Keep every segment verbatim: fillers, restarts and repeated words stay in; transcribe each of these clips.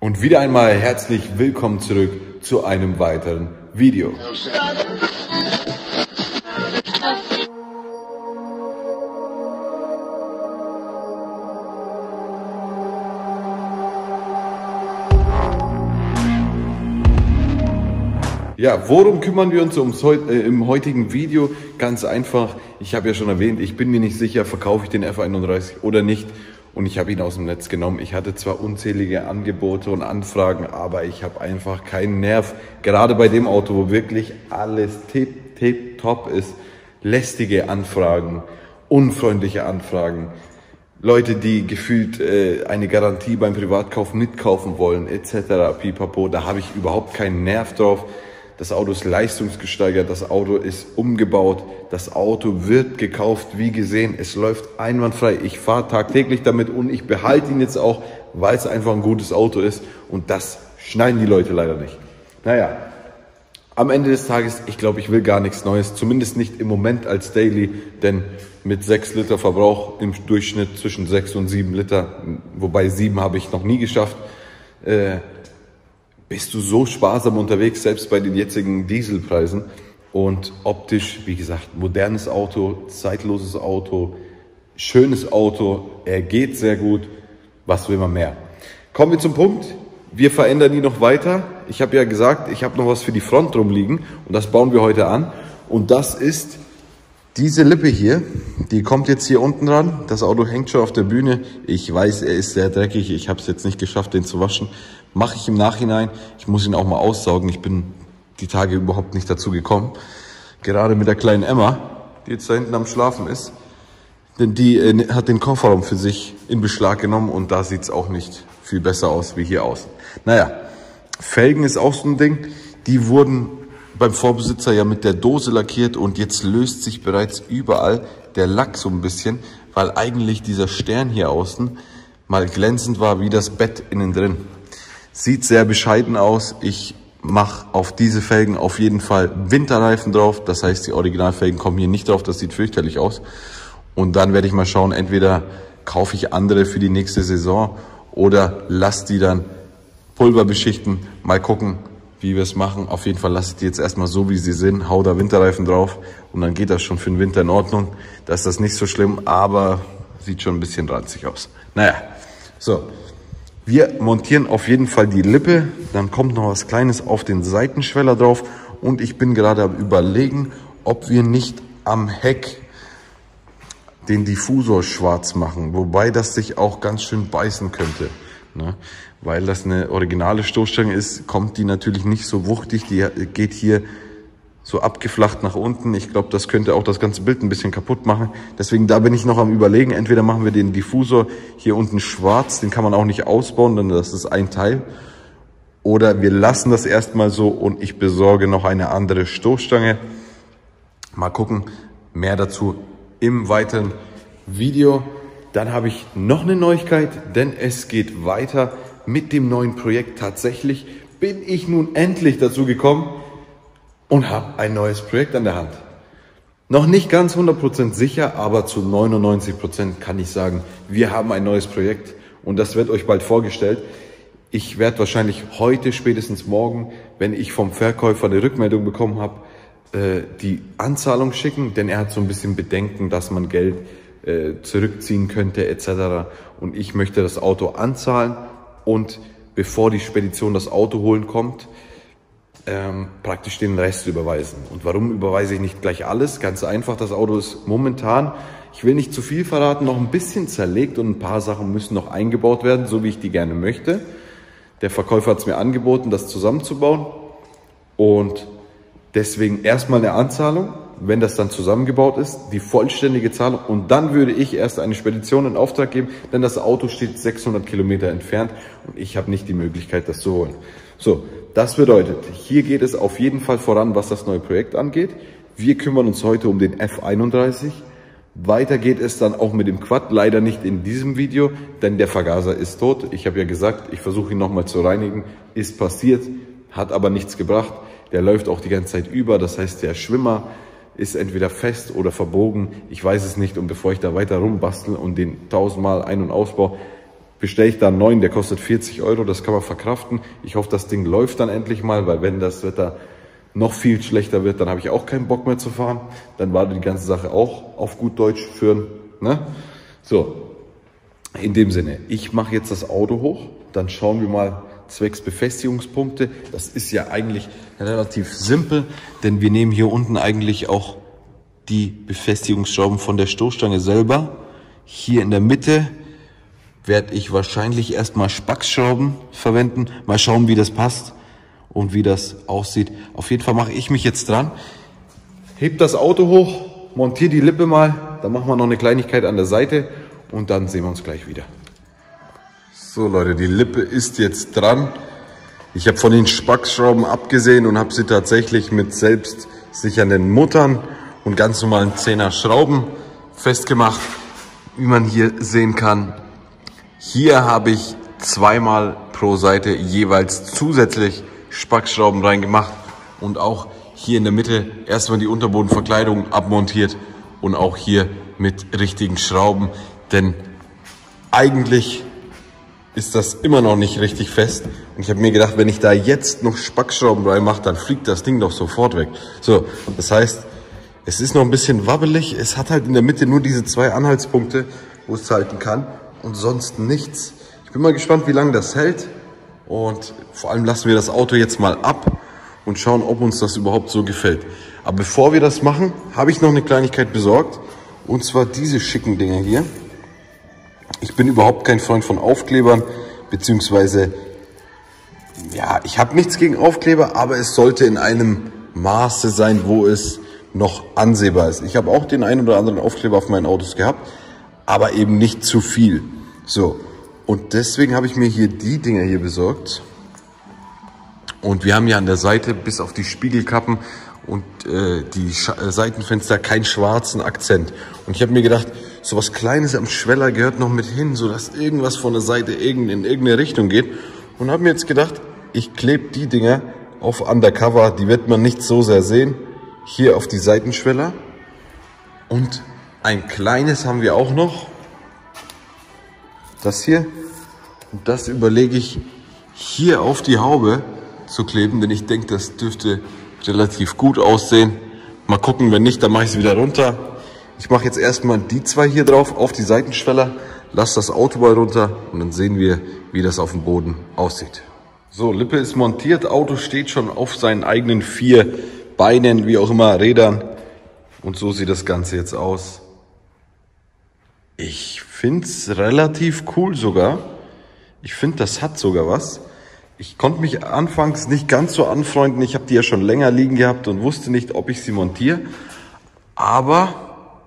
Und wieder einmal herzlich willkommen zurück zu einem weiteren Video. Ja, worum kümmern wir uns ums heut, äh, im heutigen Video? Ganz einfach, ich habe ja schon erwähnt, ich bin mir nicht sicher, verkaufe ich den F einunddreißig oder nicht. Und ich habe ihn aus dem Netz genommen. Ich hatte zwar unzählige Angebote und Anfragen, aber ich habe einfach keinen Nerv. Gerade bei dem Auto, wo wirklich alles tip, tip, top ist. Lästige Anfragen, unfreundliche Anfragen. Leute, die gefühlt äh, eine Garantie beim Privatkauf mitkaufen wollen, et cetera. Pipapo, da habe ich überhaupt keinen Nerv drauf. Das Auto ist leistungsgesteigert, das Auto ist umgebaut, das Auto wird gekauft, wie gesehen, es läuft einwandfrei. Ich fahre tagtäglich damit und ich behalte ihn jetzt auch, weil es einfach ein gutes Auto ist und das schneiden die Leute leider nicht. Naja, am Ende des Tages, ich glaube, ich will gar nichts Neues, zumindest nicht im Moment als Daily, denn mit sechs Liter Verbrauch im Durchschnitt zwischen sechs und sieben Liter, wobei sieben habe ich noch nie geschafft, äh, bist du so sparsam unterwegs, selbst bei den jetzigen Dieselpreisen. Und optisch, wie gesagt, modernes Auto, zeitloses Auto, schönes Auto, er geht sehr gut. Was will man mehr? Kommen wir zum Punkt. Wir verändern ihn noch weiter. Ich habe ja gesagt, ich habe noch was für die Front rumliegen und das bauen wir heute an. Und das ist diese Lippe hier, die kommt jetzt hier unten ran. Das Auto hängt schon auf der Bühne. Ich weiß, er ist sehr dreckig. Ich habe es jetzt nicht geschafft, den zu waschen. Mache ich im Nachhinein. Ich muss ihn auch mal aussaugen. Ich bin die Tage überhaupt nicht dazu gekommen. Gerade mit der kleinen Emma, die jetzt da hinten am Schlafen ist. Denn die äh, hat den Kofferraum für sich in Beschlag genommen und da sieht es auch nicht viel besser aus wie hier außen. Naja, Felgen ist auch so ein Ding. Die wurden beim Vorbesitzer ja mit der Dose lackiert und jetzt löst sich bereits überall der Lack so ein bisschen, weil eigentlich dieser Stern hier außen mal glänzend war wie das Bett innen drin. Sieht sehr bescheiden aus. Ich mache auf diese Felgen auf jeden Fall Winterreifen drauf. Das heißt, die Originalfelgen kommen hier nicht drauf. Das sieht fürchterlich aus. Und dann werde ich mal schauen, entweder kaufe ich andere für die nächste Saison oder lasse die dann Pulver beschichten. Mal gucken, wie wir es machen. Auf jeden Fall lasse ich die jetzt erstmal so, wie sie sind. Hau da Winterreifen drauf und dann geht das schon für den Winter in Ordnung. Da ist das nicht so schlimm, aber sieht schon ein bisschen ranzig aus. Naja, so. Wir montieren auf jeden Fall die Lippe, dann kommt noch was Kleines auf den Seitenschweller drauf und ich bin gerade am Überlegen, ob wir nicht am Heck den Diffusor schwarz machen, wobei das sich auch ganz schön beißen könnte, ne? Weil das eine originale Stoßstange ist, kommt die natürlich nicht so wuchtig, die geht hier so abgeflacht nach unten. Ich glaube, das könnte auch das ganze Bild ein bisschen kaputt machen. Deswegen, da bin ich noch am Überlegen. Entweder machen wir den Diffusor hier unten schwarz, den kann man auch nicht ausbauen, denn das ist ein Teil. Oder wir lassen das erstmal so und ich besorge noch eine andere Stoßstange. Mal gucken, mehr dazu im weiteren Video. Dann habe ich noch eine Neuigkeit, denn es geht weiter mit dem neuen Projekt. Tatsächlich bin ich nun endlich dazu gekommen, und habe ein neues Projekt an der Hand. Noch nicht ganz hundert Prozent sicher, aber zu neunundneunzig Prozent kann ich sagen, wir haben ein neues Projekt und das wird euch bald vorgestellt. Ich werde wahrscheinlich heute, spätestens morgen, wenn ich vom Verkäufer eine Rückmeldung bekommen habe, die Anzahlung schicken, denn er hat so ein bisschen Bedenken, dass man Geld zurückziehen könnte et cetera. Und ich möchte das Auto anzahlen und bevor die Spedition das Auto holen kommt, Ähm, praktisch den Rest überweisen. Und warum überweise ich nicht gleich alles? Ganz einfach, das Auto ist momentan, ich will nicht zu viel verraten, noch ein bisschen zerlegt und ein paar Sachen müssen noch eingebaut werden, so wie ich die gerne möchte. Der Verkäufer hat es mir angeboten, das zusammenzubauen und deswegen erstmal eine Anzahlung, wenn das dann zusammengebaut ist, die vollständige Zahlung und dann würde ich erst eine Spedition in Auftrag geben, denn das Auto steht sechshundert Kilometer entfernt und ich habe nicht die Möglichkeit, das zu holen. So, das bedeutet, hier geht es auf jeden Fall voran, was das neue Projekt angeht. Wir kümmern uns heute um den F einunddreißig. Weiter geht es dann auch mit dem Quad, leider nicht in diesem Video, denn der Vergaser ist tot. Ich habe ja gesagt, ich versuche ihn nochmal zu reinigen. Ist passiert, hat aber nichts gebracht. Der läuft auch die ganze Zeit über, das heißt, der Schwimmer ist entweder fest oder verbogen. Ich weiß es nicht und bevor ich da weiter rumbastel und den tausendmal ein- und ausbaue, bestelle ich da einen neuen, der kostet vierzig Euro, das kann man verkraften. Ich hoffe, das Ding läuft dann endlich mal, weil wenn das Wetter noch viel schlechter wird, dann habe ich auch keinen Bock mehr zu fahren. Dann war die ganze Sache auch auf gut Deutsch führen. Ne? So, in dem Sinne, ich mache jetzt das Auto hoch, dann schauen wir mal zwecks Befestigungspunkte. Das ist ja eigentlich relativ simpel, denn wir nehmen hier unten eigentlich auch die Befestigungsschrauben von der Stoßstange selber. Hier in der Mitte werde ich wahrscheinlich erstmal Spaxschrauben verwenden. Mal schauen, wie das passt und wie das aussieht. Auf jeden Fall mache ich mich jetzt dran. Heb das Auto hoch, montiere die Lippe mal, dann machen wir noch eine Kleinigkeit an der Seite und dann sehen wir uns gleich wieder. So Leute, die Lippe ist jetzt dran. Ich habe von den Spaxschrauben abgesehen und habe sie tatsächlich mit selbst sichernden Muttern und ganz normalen Zehner Schrauben festgemacht, wie man hier sehen kann. Hier habe ich zweimal pro Seite jeweils zusätzlich Spaxschrauben reingemacht und auch hier in der Mitte erstmal die Unterbodenverkleidung abmontiert und auch hier mit richtigen Schrauben, denn eigentlich ist das immer noch nicht richtig fest und ich habe mir gedacht, wenn ich da jetzt noch Spaxschrauben reinmache, dann fliegt das Ding doch sofort weg. So, das heißt, es ist noch ein bisschen wabbelig, es hat halt in der Mitte nur diese zwei Anhaltspunkte, wo es halten kann und sonst nichts. Ich bin mal gespannt, wie lange das hält. Und vor allem lassen wir das Auto jetzt mal ab und schauen, ob uns das überhaupt so gefällt. Aber bevor wir das machen, habe ich noch eine Kleinigkeit besorgt. Und zwar diese schicken Dinger hier. Ich bin überhaupt kein Freund von Aufklebern, beziehungsweise, ja, ich habe nichts gegen Aufkleber, aber es sollte in einem Maße sein, wo es noch ansehbar ist. Ich habe auch den einen oder anderen Aufkleber auf meinen Autos gehabt, aber eben nicht zu viel. So. Und deswegen habe ich mir hier die Dinger hier besorgt. Und wir haben ja an der Seite bis auf die Spiegelkappen und äh, die Sch Seitenfenster keinen schwarzen Akzent. Und ich habe mir gedacht, so was Kleines am Schweller gehört noch mit hin, sodass irgendwas von der Seite in irgendeine Richtung geht. Und habe mir jetzt gedacht, ich klebe die Dinger auf Undercover, die wird man nicht so sehr sehen. Hier auf die Seitenschweller. Und ein kleines haben wir auch noch. Das hier. Und das überlege ich hier auf die Haube zu kleben, denn ich denke, das dürfte relativ gut aussehen. Mal gucken, wenn nicht, dann mache ich es wieder runter. Ich mache jetzt erstmal die zwei hier drauf auf die Seitenschweller, lasse das Auto mal runter und dann sehen wir, wie das auf dem Boden aussieht. So, Lippe ist montiert, Auto steht schon auf seinen eigenen vier Beinen, wie auch immer, Rädern. Und so sieht das Ganze jetzt aus. Ich finde es relativ cool sogar. Ich finde, das hat sogar was. Ich konnte mich anfangs nicht ganz so anfreunden. Ich habe die ja schon länger liegen gehabt und wusste nicht, ob ich sie montiere. Aber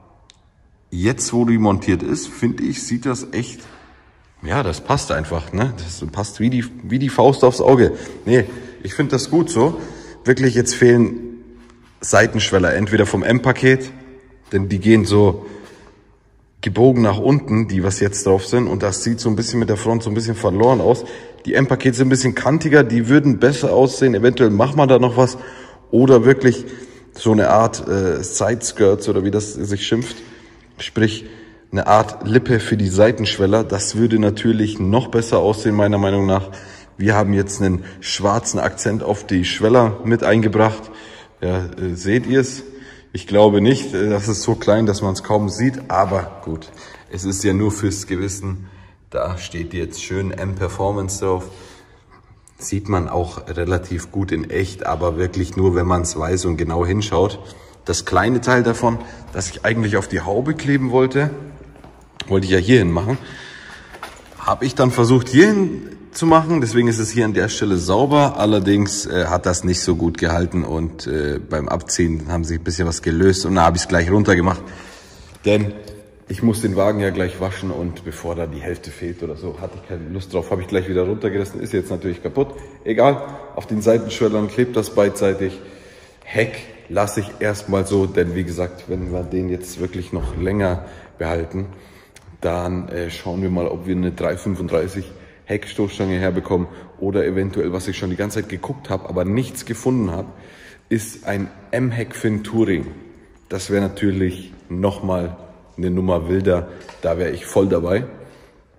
jetzt, wo die montiert ist, finde ich, sieht das echt, ja, das passt einfach, ne? Das passt wie die, wie die Faust aufs Auge. Nee, ich finde das gut so. Wirklich, jetzt fehlen Seitenschweller, entweder vom M-Paket, denn die gehen so gebogen nach unten, die was jetzt drauf sind, und das sieht so ein bisschen mit der Front so ein bisschen verloren aus. Die M-Pakete sind ein bisschen kantiger, die würden besser aussehen, eventuell machen wir da noch was, oder wirklich so eine Art äh, Side-Skirts oder wie das sich schimpft, sprich eine Art Lippe für die Seitenschweller. Das würde natürlich noch besser aussehen, meiner Meinung nach. Wir haben jetzt einen schwarzen Akzent auf die Schweller mit eingebracht. Ja, äh, seht ihr es? Ich glaube nicht, das ist so klein, dass man es kaum sieht, aber gut, es ist ja nur fürs Gewissen. Da steht jetzt schön M-Performance drauf. Sieht man auch relativ gut in echt, aber wirklich nur, wenn man es weiß und genau hinschaut. Das kleine Teil davon, das ich eigentlich auf die Haube kleben wollte, wollte ich ja hierhin machen, habe ich dann versucht hierhin zu machen. Deswegen ist es hier an der Stelle sauber. Allerdings äh, hat das nicht so gut gehalten und äh, beim Abziehen haben sich ein bisschen was gelöst und da habe ich es gleich runter gemacht. Denn ich muss den Wagen ja gleich waschen und bevor da die Hälfte fehlt oder so, hatte ich keine Lust drauf, habe ich gleich wieder runtergerissen. Ist jetzt natürlich kaputt. Egal, auf den Seitenschwellern klebt das beidseitig. Heck lasse ich erstmal so, denn wie gesagt, wenn wir den jetzt wirklich noch länger behalten, dann äh, schauen wir mal, ob wir eine drei fünfunddreißig Heckstoßstange herbekommen oder eventuell, was ich schon die ganze Zeit geguckt habe, aber nichts gefunden habe, ist ein M-Heckfin Touring. Das wäre natürlich nochmal eine Nummer wilder, da wäre ich voll dabei.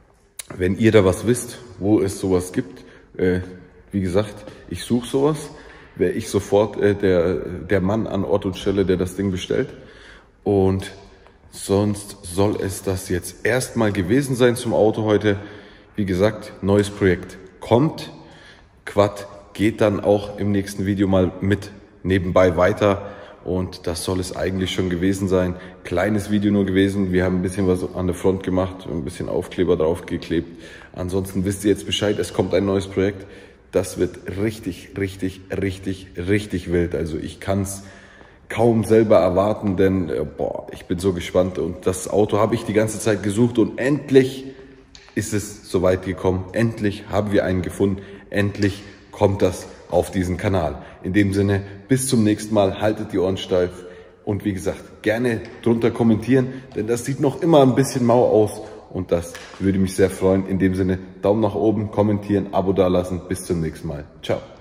wenn ihr da was wisst, wo es sowas gibt, äh, wie gesagt, ich suche sowas, wäre ich sofort äh, der, der Mann an Ort und Stelle, der das Ding bestellt. Und sonst soll es das jetzt erstmal gewesen sein zum Auto heute. Wie gesagt, neues Projekt kommt. Quad geht dann auch im nächsten Video mal mit nebenbei weiter. Und das soll es eigentlich schon gewesen sein. Kleines Video nur gewesen. Wir haben ein bisschen was an der Front gemacht, ein bisschen Aufkleber draufgeklebt. Ansonsten wisst ihr jetzt Bescheid, es kommt ein neues Projekt. Das wird richtig, richtig, richtig, richtig wild. Also ich kann es kaum selber erwarten, denn boah, ich bin so gespannt. Und das Auto habe ich die ganze Zeit gesucht und endlich ist es soweit gekommen. Endlich haben wir einen gefunden. Endlich kommt das auf diesen Kanal. In dem Sinne, bis zum nächsten Mal, haltet die Ohren steif und wie gesagt, gerne drunter kommentieren, denn das sieht noch immer ein bisschen mau aus und das würde mich sehr freuen. In dem Sinne, Daumen nach oben, kommentieren, Abo dalassen, bis zum nächsten Mal. Ciao.